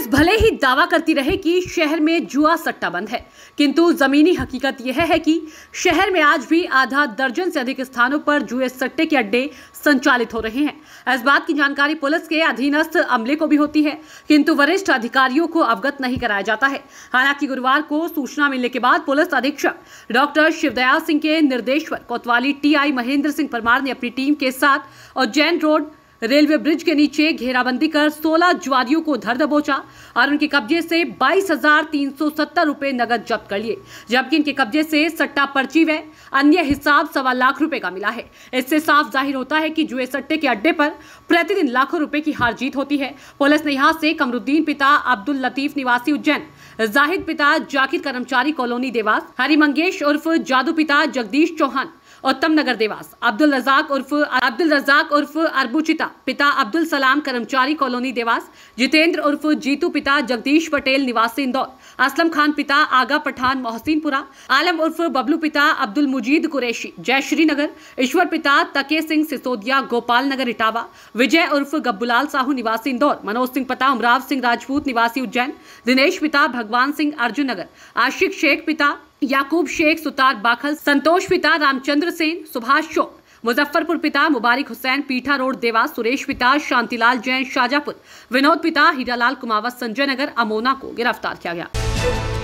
Police भले ही दावा करती रहे कि शहर में जुआ सट्टा बंद है, किंतु जमीनी हकीकत यह है कि शहर में आज भी आधा दर्जन से अधिक स्थानों पर जुए सट्टे के अड्डे संचालित हो रहे हैं। इस बात की जानकारी पुलिस के अधीनस्थ अमले को भी होती है, किंतु वरिष्ठ अधिकारियों को अवगत नहीं कराया जाता है। हालांकि गुरुवार को सूचना मिलने के बाद पुलिस अधीक्षक डॉक्टर शिवदयाल सिंह के निर्देश पर कोतवाली टीआई महेंद्र सिंह परमार ने अपनी टीम के साथ उज्जैन रोड रेलवे ब्रिज के नीचे घेराबंदी कर 16 जुआरियों को धर दबोचा और उनके कब्जे से 22,370 रुपए नगद जब्त कर लिए, जबकि इनके कब्जे से सट्टा पर्ची व अन्य हिसाब 1.25 लाख रुपए का मिला है। इससे साफ जाहिर होता है कि जुए सट्टे के अड्डे पर प्रतिदिन लाखों रुपए की हार जीत होती है। पुलिस ने यहाँ से कमरुद्दीन पिता अब्दुल लतीफ निवासी उज्जैन, जाहिद पिता जाकिर कर्मचारी कॉलोनी देवास, हरि मंगेश उर्फ जादू पिता जगदीश चौहान उत्तम नगर देवास, अब्दुल रजाक उर्फ अरबुचिता पिता अब्दुल सलाम कर्मचारी कॉलोनी देवास, जितेंद्र उर्फ जीतू पिता जगदीश पटेल निवासी इंदौर, असलम खान पिता आगा पठान मोहसिनपुरा, आलम उर्फ बबलू पिता अब्दुल मुजीद कुरैशी जयश्री नगर, ईश्वर पिता तके सिंह सिसोदिया गोपाल नगर इटावा, विजय उर्फ गब्बूलाल साहू निवासी इंदौर, मनोज सिंह पिता उमराव सिंह राजपूत निवासी उज्जैन, दिनेश पिता भगवान सिंह अर्जुन नगर, आशिक शेख पिता याकूब शेख सुतार बाखल, संतोष पिता रामचंद्र सेन सुभाष चौक मुजफ्फरपुर पिता मुबारिक हुसैन पीठा रोड देवास, सुरेश पिता शांतिलाल जैन शाजापुर, विनोद पिता हीरालाल कुमावत संजय नगर अमोना को गिरफ्तार किया गया।